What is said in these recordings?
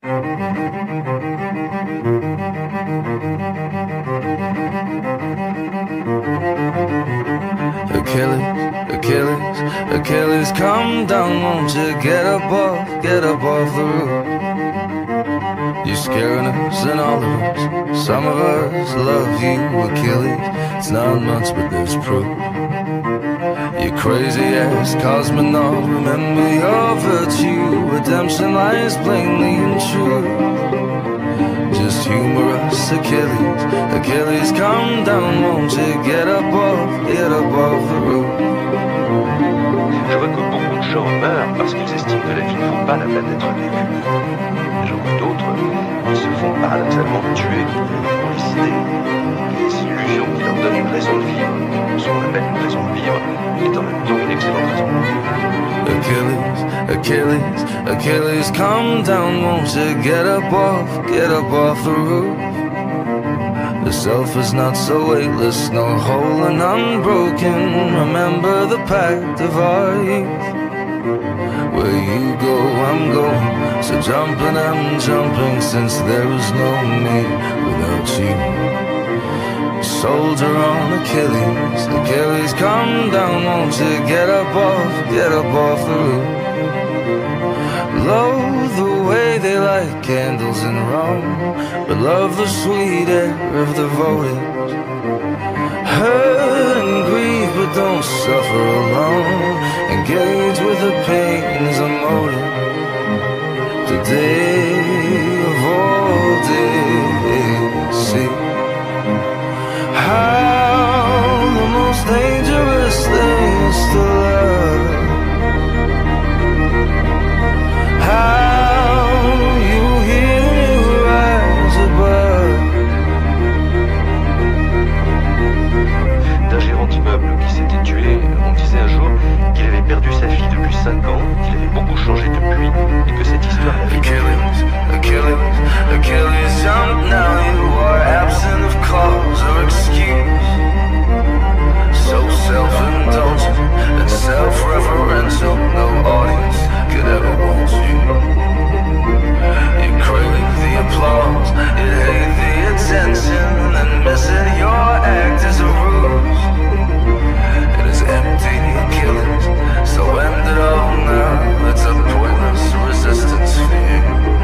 Achilles, Achilles, come down, won't you get up off the roof. You're scaring us and all of us. Some of us love you, Achilles. It's not much, but there's proof. You crazy ass cosmonaut, remember your virtue. Redemption lies plainly in truth. Just humor us, Achilles. Achilles, come down, won't you get up off the roof. Je vois que beaucoup de gens meurent parce qu'ils estiment que la vie ne vaut pas la peine d'être vécue. J'en vois d'autres qui se font paradoxalement tuer pour les idées, les illusions qui leur donnent une raison de vivre. Ce qu'on appelle une raison de vivre est en même temps une excellente raison de vivre. Achilles, Achilles, come down, won't you get up off the roof. The self is not so weightless, nor whole and unbroken. Remember the pact of our youth. Where you go, I'm going. So jumping, I'm jumping, since there is no me without you. Soldier on Achilles, Achilles, come down, won't you get up off the roof. Loathe the way they light candles in Rome, but love the sweet air of the voltage. Hurt and grieve, but don't suffer alone. Engage with the pain as a motive. Today of all days, see how the most dangerous thing is to love. How you hear you rise above. D'un gérant d'immeuble qui s'était tué, on disait un jour qu'il avait perdu sa fille depuis 5 ans, qu'il avait beaucoup changé depuis, et que cette histoire l'a fait. Achilles, jump now, you are absent of cause or excuse. So self-indulgent and self-referential, no audience could ever want you. You crave the applause, you hate the attention, and missing your act is a ruse. It is empty, Achilles, so end it all now. It's a pointless resistance for you.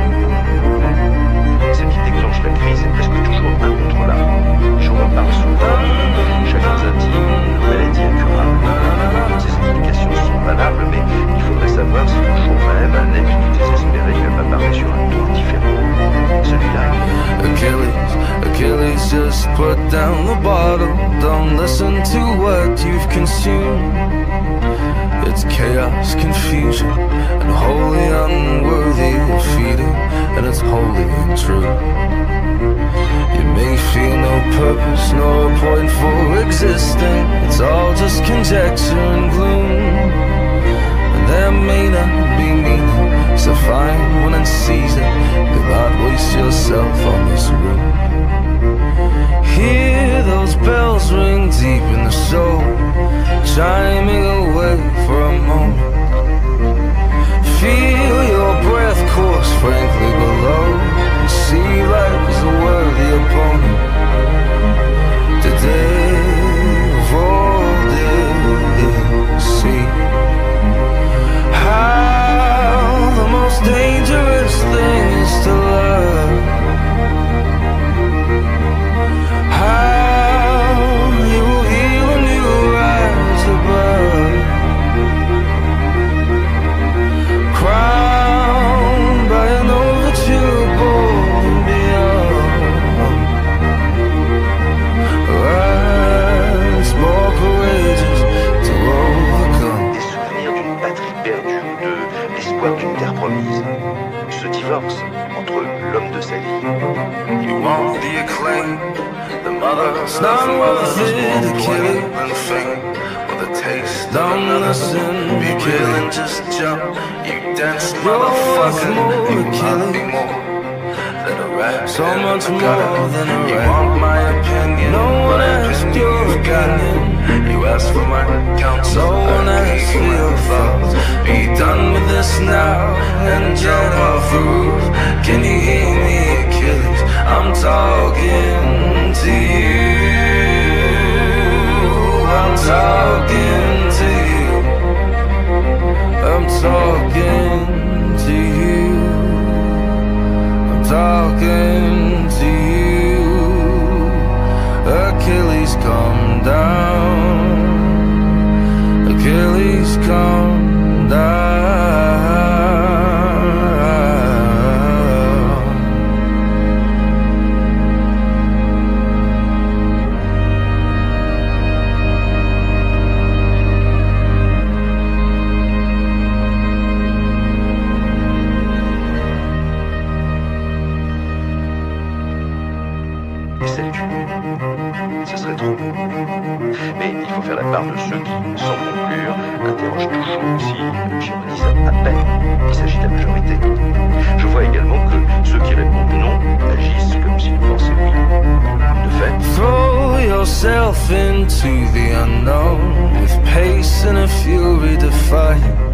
Ce qui déclenche la crise est presque toujours incontrôlable. Les gens en parlent souvent, chacun intimes, maladie incurable. Ces explications sont valables, mais il faudrait savoir si le jour même un ami désespéré apparaît sur un tour différent. Celui-là. Achilles, just put down the bottle. Don't listen to what you've consumed. It's chaos, confusion, and wholly unworthy of feeding, and it's wholly untrue. You may feel no purpose, nor point for existing. It's all just conjecture and gloom. And there may not be meaning, so find one and seize it. Do not waste yourself on this room. Hear those bells ring deep in the soul, chiming away for a moment. Feel your breath course frankly below, and see life as a worthy opponent. Today of all days, see how the most dangerous thing is to love. How you will heal when you rise above. Crowned by an overture bold and beyond. Rise more courageous to overcome. Des souvenirs d'une patrie perdue ou de l'espoir d'une terre promise. Ce divorce entre l'homme de sa vie. You want the acclaim, the mother's not worth it, Achilles and fame, with a taste of listen, be real and just jump. You dance, motherfucker, you want me more than a rap, so much more than a rap. You want my opinion, no one asked your opinion. You asked for my counsel, no one asked for your thoughts. Be done with this now and jump off the roof. Can you I'm talking to you. I'm talking to you. I'm talking to you. I'm talking to you. Achilles, come down. Achilles, come down. Salut. Ce serait trop beau. Mais il faut faire la part de ceux qui, sans conclure, interrogent toujours aussi, j'ironise à peine, il s'agit de la majorité. Je vois également que ceux qui répondent non agissent comme s'ils pensaient oui. De fait, throw yourself into the unknown with pace and a fury defying